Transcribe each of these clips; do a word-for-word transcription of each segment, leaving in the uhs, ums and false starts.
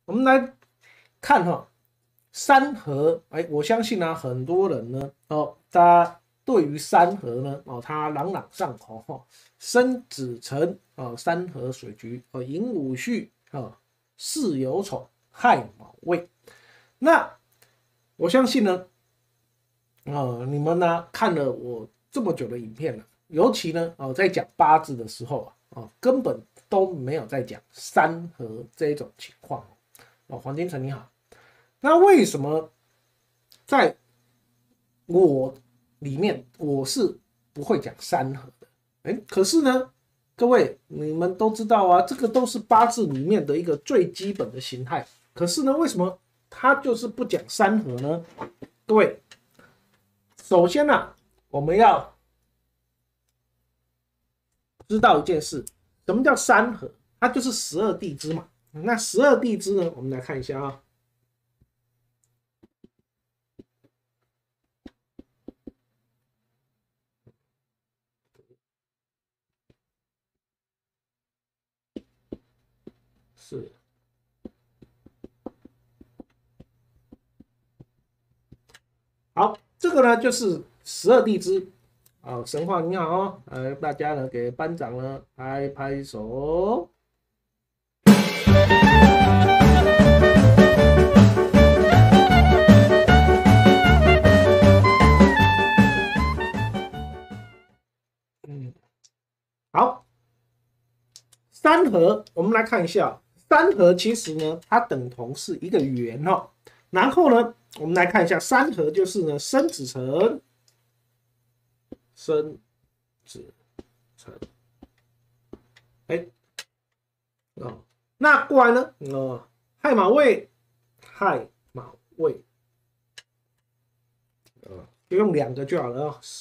我们来看哈、哦，三合，哎，我相信呢、啊，很多人呢，哦，他对于三合呢，哦，他朗朗上口哈、哦，申子辰哦，三合水局哦，寅午戌哦，巳酉丑，亥卯未。那我相信呢，哦，你们呢看了我这么久的影片了，尤其呢，哦，在讲八字的时候啊，哦，根本都没有在讲三合这一种情况。哦，黄金城你好，那为什么在我里面我是不会讲三合的？哎，可是呢，各位你们都知道啊，这个都是八字里面的一个最基本的形态。可是呢，为什么他就是不讲三合呢？各位，首先呢、啊，我们要知道一件事，什么叫三合？它就是十二地支嘛。那十二地支呢，我们来看一下啊。是，好，这个呢就是十二地支。好，神话你好哦，呃，大家呢给班长呢拍拍手。嗯，好，三合我们来看一下，三合其实呢它等同是一个圆哦。然后呢，我们来看一下三合就是呢申子辰，申子辰，哎。哦，那过来呢？哦，亥卯未，亥卯未，呃，就用两个就好了哦。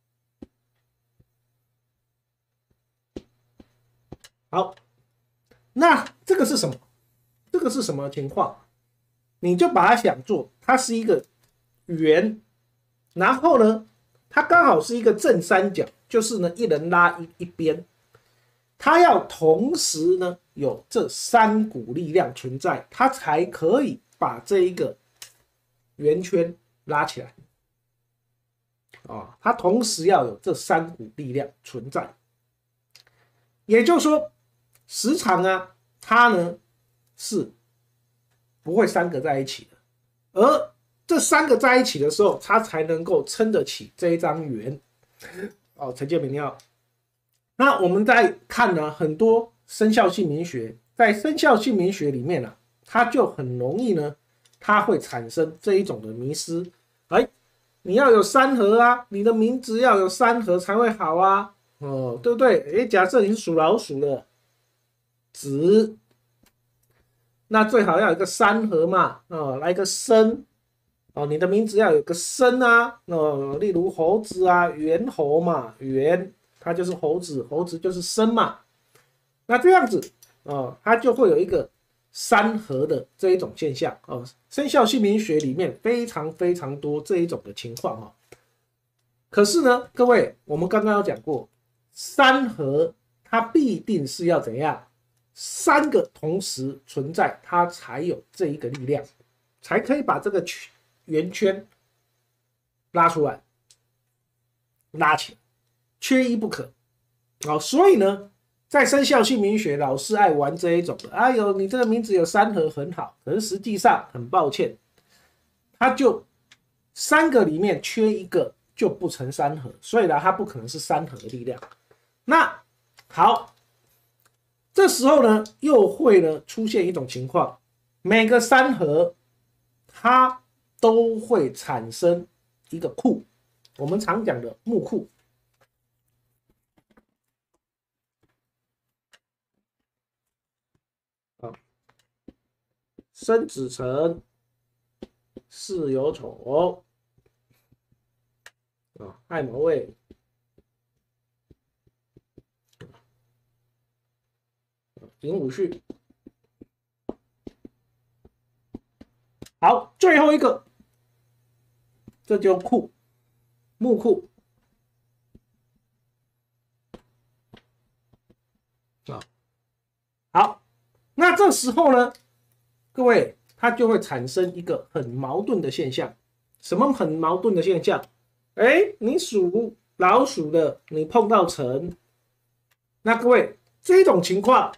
好，那这个是什么？这个是什么情况？你就把它想做，它是一个圆，然后呢，它刚好是一个正三角，就是呢一人拉一一边，它要同时呢有这三股力量存在，它才可以把这一个圆圈拉起来。啊，它同时要有这三股力量存在，也就是说，时常啊，它呢是不会三个在一起的，而这三个在一起的时候，它才能够撑得起这一张圆。哦，陈建明你好。那我们在看呢，很多生肖姓名学，在生肖姓名学里面呢、啊，它就很容易呢，它会产生这一种的迷失。哎，你要有三合啊，你的名字要有三合才会好啊，哦，对不对？哎，假设你是属老鼠的，子，那最好要有一个三合嘛，哦，来个申，哦，你的名字要有个申啊，哦，例如猴子啊，猿猴嘛，猿，它就是猴子，猴子就是申嘛，那这样子，哦，它就会有一个三合的这一种现象哦。生肖姓名学里面非常非常多这一种的情况哦。可是呢，各位，我们刚刚有讲过，三合它必定是要怎样？三个同时存在，它才有这一个力量，才可以把这个圆圈拉出来，拉起来，缺一不可。好、哦，所以呢，在生肖姓名学，老师爱玩这一种的。哎呦，你这个名字有三合很好，可是实际上很抱歉，它就三个里面缺一个就不成三合，所以呢，它不可能是三合的力量。那好。这时候呢，又会呢出现一种情况，每个三合它都会产生一个库，我们常讲的木库。啊，申子辰，巳酉丑，啊，亥卯未，寅午戌。好，最后一个，这就库，木库啊。好，那这时候呢， 各位，它就会产生一个很矛盾的现象。什么很矛盾的现象？哎，你属老鼠的，你碰到辰，那各位这种情况，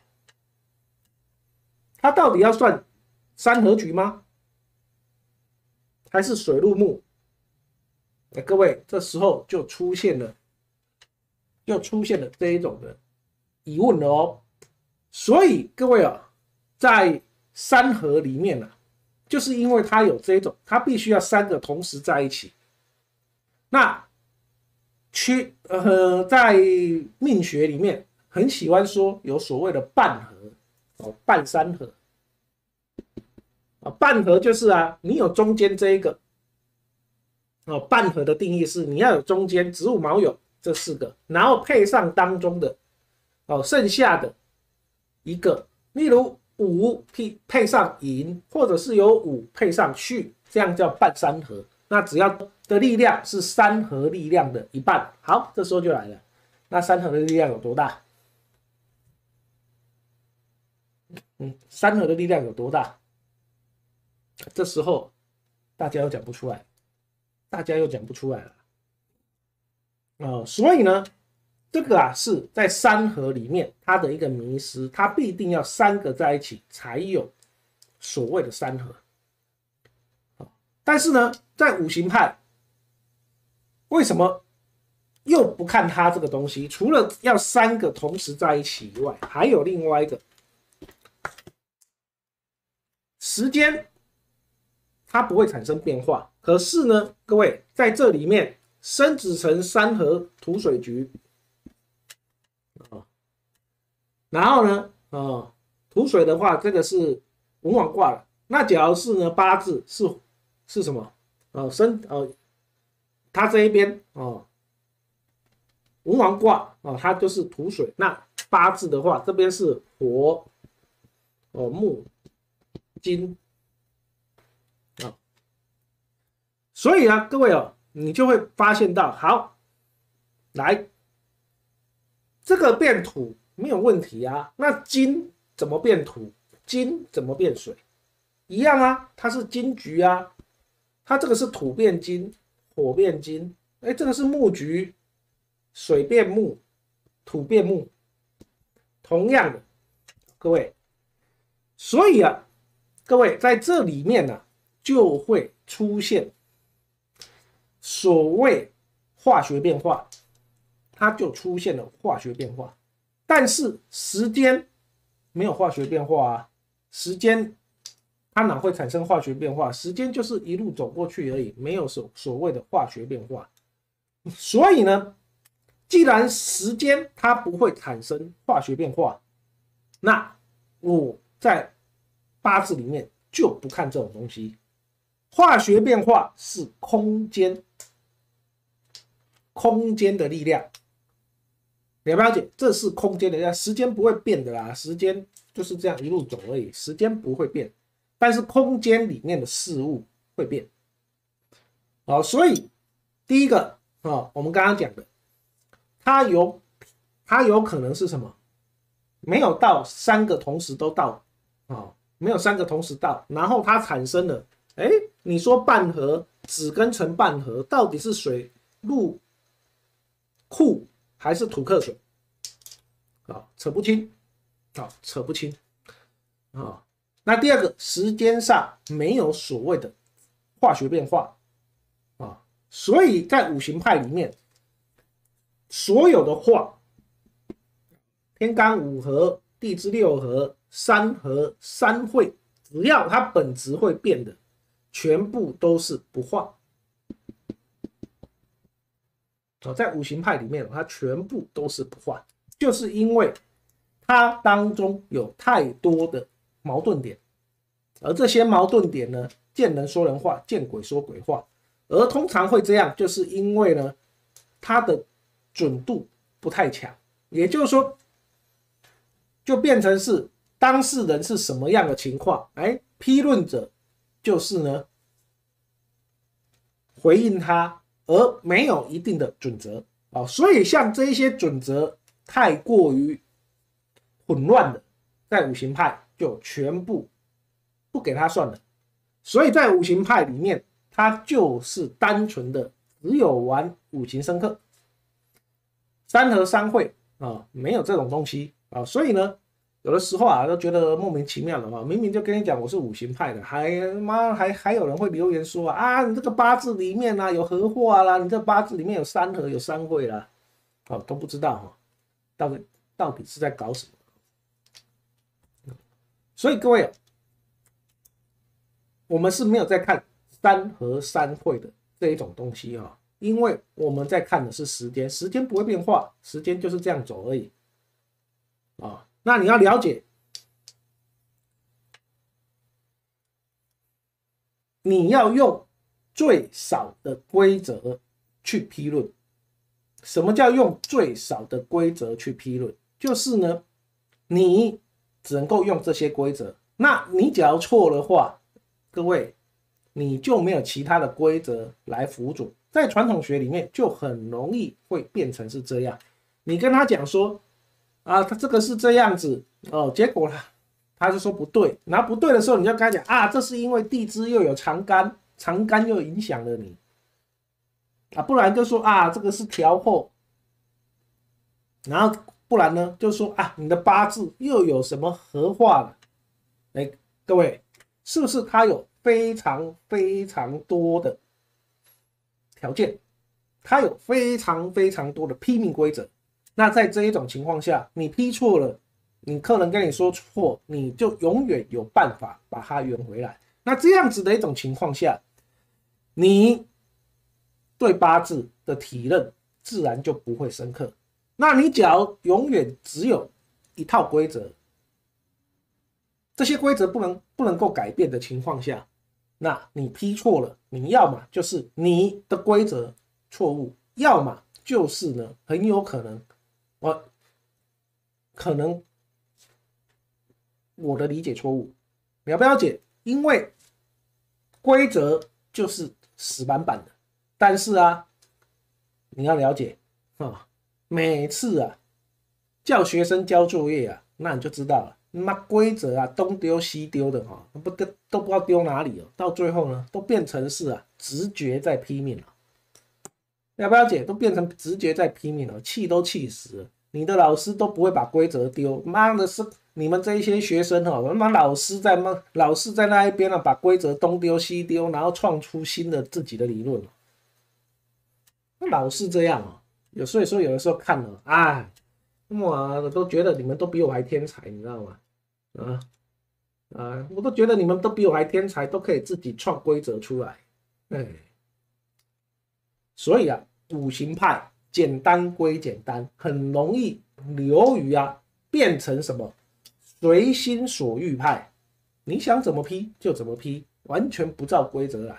它到底要算三合局吗？还是水陆木？哎，各位，这时候就出现了，就出现了这一种的疑问了哦。所以各位啊，在三合里面呢、啊，就是因为它有这种，它必须要三个同时在一起。那去呃，在命学里面很喜欢说有所谓的半合哦，半三合啊，半合就是啊，你有中间这一个哦，半合的定义是你要有中间子午卯酉这四个，然后配上当中的哦，剩下的一个，例如午配配上寅，或者是有午配上戌，这样叫半三合。那只要的力量是三合力量的一半。好，这时候就来了，那三合的力量有多大？嗯，三合的力量有多大？这时候大家又讲不出来，大家又讲不出来了。呃，所以呢，这个啊是在三合里面它的一个迷思，它必定要三个在一起才有所谓的三合。但是呢，在五行派，为什么又不看它这个东西？除了要三个同时在一起以外，还有另外一个时间，它不会产生变化。可是呢，各位在这里面，申子辰三合土水局，然后呢，呃，土水的话，这个是文王卦了。那假如是呢，八字是是什么？呃，申呃，它这一边哦，文王卦哦，它就是土水。那八字的话，这边是火哦木金啊、哦，所以啊，各位哦，你就会发现到，好，来这个变土没有问题啊。那金怎么变土？金怎么变水？一样啊，它是金局啊。它这个是土变金，火变金，哎，这个是木局，水变木，土变木，同样的，各位，所以啊，各位在这里面呢、啊，就会出现所谓化学变化，它就出现了化学变化，但是时间没有化学变化啊，时间。它哪会产生化学变化？时间就是一路走过去而已，没有所所谓的化学变化。所以呢，既然时间它不会产生化学变化，那我在八字里面就不看这种东西。化学变化是空间，空间的力量，了不了解？这是空间的力量，时间不会变的啦，时间就是这样一路走而已，时间不会变。但是空间里面的事物会变，好，所以第一个啊，我们刚刚讲的，它有它有可能是什么？没有到三个同时都到啊，没有三个同时到，然后它产生了，哎，你说半合子跟辰半合，到底是水陆库还是土克水？啊，扯不清，啊，扯不清，啊。那第二个，时间上没有所谓的化学变化啊，所以在五行派里面，所有的化，天干五合、地支六合、三合、三会，只要它本质会变的，全部都是不化。哦，在五行派里面，它全部都是不化，就是因为它当中有太多的矛盾点，而这些矛盾点呢，见人说人话，见鬼说鬼话，而通常会这样，就是因为呢，它的准度不太强，也就是说，就变成是当事人是什么样的情况，哎，批论者就是呢回应他，而没有一定的准则啊，所以像这一些准则太过于混乱的，在五行派就全部不给他算了。所以在五行派里面，它就是单纯的只有玩五行生克，三合三会啊，没有这种东西啊。所以呢，有的时候啊，都觉得莫名其妙的啊，明明就跟你讲我是五行派的，还妈还还有人会留言说啊，啊你这个八字里面啊有合化啦，你这八字里面有三合有三会啦，哦都不知道哈，到底到底是在搞什么？所以各位，我们是没有在看三合三会的这一种东西啊，因为我们在看的是时间，时间不会变化，时间就是这样走而已啊。那你要了解，你要用最少的规则去批论。什么叫用最少的规则去批论？就是呢，你只能够用这些规则。那你假如错的话，各位，你就没有其他的规则来辅佐。在传统学里面，就很容易会变成是这样。你跟他讲说，啊，他这个是这样子哦，结果他他就说不对，然后不对的时候，你就跟他讲啊，这是因为地支又有长干，长干又影响了你啊，不然就说啊，这个是调后，然后不然呢，就说啊，你的八字又有什么合化了？哎，各位，是不是它有非常非常多的条件？它有非常非常多的批命规则。那在这一种情况下，你批错了，你客人跟你说错，你就永远有办法把它圆回来。那这样子的一种情况下，你对八字的体认自然就不会深刻。那你只要永远只有一套规则，这些规则不能不能够改变的情况下，那你批错了，你要么就是你的规则错误，要么就是呢很有可能。我可能我的理解错误，了不了解？因为规则就是死板板的，但是啊，你要了解啊，每次啊叫学生交作业啊，那你就知道了，那规则啊东丢西丢的哈，不都都不知道丢哪里哦，到最后呢都变成是啊直觉在拼命了。了不了解？都变成直觉在拼命了，气都气死了。你的老师都不会把规则丢，妈的是你们这一些学生哈，他妈老师在那老师在那一边呢，把规则东丢西丢，然后创出新的自己的理论。那老是这样啊，有所以说有的时候看了，哎，我都觉得你们都比我还天才，你知道吗？啊啊，我都觉得你们都比我还天才，都可以自己创规则出来，哎。所以啊，五行派简单归简单，很容易流于啊变成什么随心所欲派，你想怎么批就怎么批，完全不照规则来。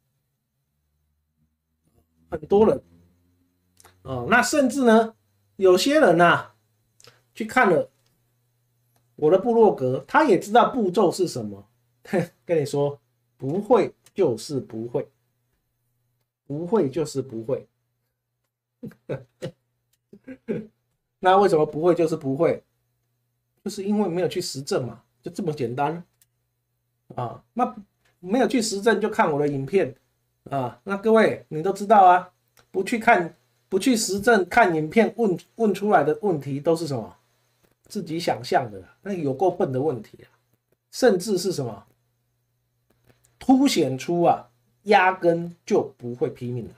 很多人哦，那甚至呢，有些人呐、啊、去看了我的部落格，他也知道步骤是什么，跟你说不会就是不会。不会就是不会，那为什么不会就是不会？就是因为没有去实证嘛，就这么简单啊。那没有去实证就看我的影片啊。那各位你都知道啊，不去看、不去实证看影片问问出来的问题都是什么？自己想象的，那有够笨的问题啊！甚至是什么？凸显出啊。压根就不会批命了，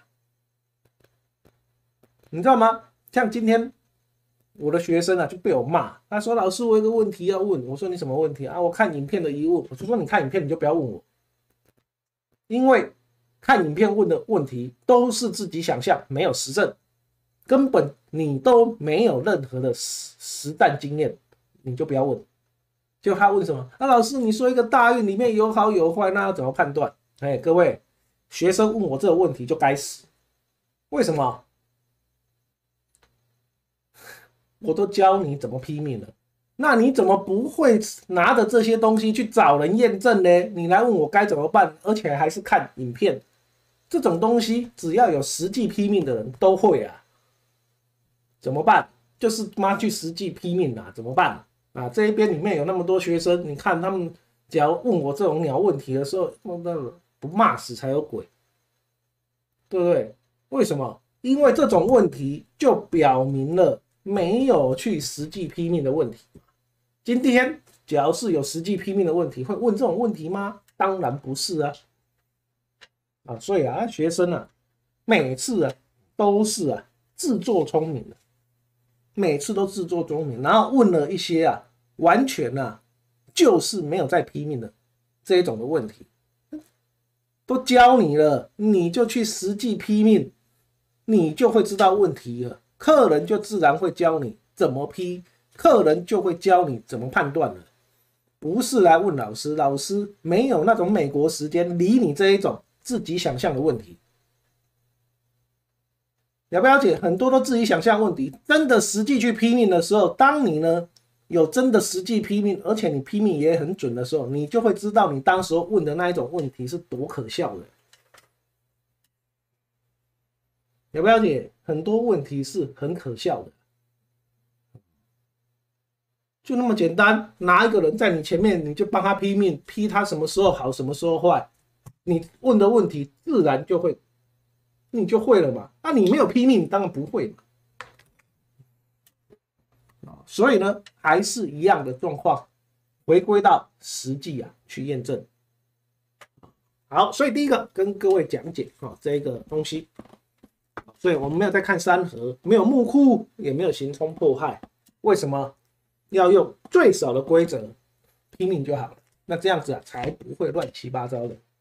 你知道吗？像今天我的学生啊就被我骂，他说：“老师，我有个问题要问。”我说：“你什么问题啊？”我看影片的疑问。我说：“你看影片你就不要问我，因为看影片问的问题都是自己想象，没有实证，根本你都没有任何的实实战经验，你就不要问。”就他问什么？啊，老师，你说一个大运里面有好有坏，那要怎么判断？哎，各位。学生问我这个问题就该死，为什么？我都教你怎么批命了，那你怎么不会拿着这些东西去找人验证呢？你来问我该怎么办，而且还是看影片，这种东西只要有实际批命的人都会啊。怎么办？就是妈去实际批命啊，怎么办啊？这一边里面有那么多学生，你看他们假如问我这种鸟问题的时候，那不骂死才有鬼，对不对？为什么？因为这种问题就表明了没有去实际批命的问题。今天只要是有实际批命的问题，会问这种问题吗？当然不是啊！啊，所以啊，学生啊，每次啊都是啊自作聪明的，每次都自作聪明，然后问了一些啊完全啊就是没有在批命的这一种的问题，都教你了，你就去实际批命，你就会知道问题了。客人就自然会教你怎么批，客人就会教你怎么判断了。不是来问老师，老师没有那种美国时间理你这一种自己想象的问题。了不了解？很多都自己想象问题，真的实际去批命的时候，当你呢有真的实际批命，而且你批命也很准的时候，你就会知道你当时候问的那一种问题是多可笑的。了不了解？很多问题是很可笑的，就那么简单，拿一个人在你前面，你就帮他批命，批他什么时候好，什么时候坏，你问的问题自然就会，你就会了嘛。那、啊、你没有批命，当然不会嘛。所以呢，还是一样的状况，回归到实际啊去验证。好，所以第一个跟各位讲解啊这个东西。所以我们没有在看三合，没有木库，也没有行冲迫害。为什么要用最少的规则拼命就好了？那这样子啊，才不会乱七八糟的。